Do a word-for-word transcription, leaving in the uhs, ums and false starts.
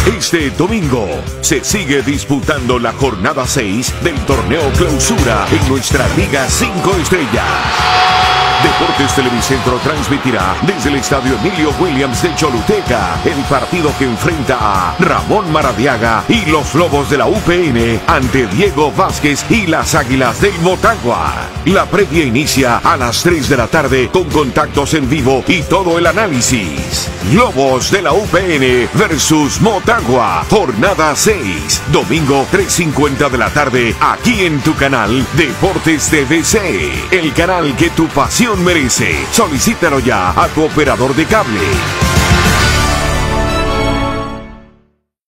Este domingo se sigue disputando la jornada seis del torneo Clausura en nuestra Liga cinco Estrellas. Deportes Televicentro transmitirá desde el Estadio Emilio Williams de Choluteca el partido que enfrenta a Ramón Maradiaga y los Lobos de la U P N ante Diego Vázquez y las Águilas del Motagua. La previa inicia a las tres de la tarde con contactos en vivo y todo el análisis. Lobos de la U P N versus Motagua, jornada seis, domingo tres cincuenta de la tarde, aquí en tu canal Deportes T V C, el canal que tu pasión merece. Solicítalo ya a tu operador de cable.